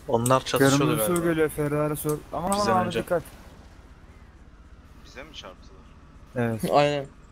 Onlar çatışıyordu Kırmızı sur galiba. geliyor, Ferrari sur. Aman aman Bizden aman önce. dikkat. Bize mi çarptılar? Evet. Aynen.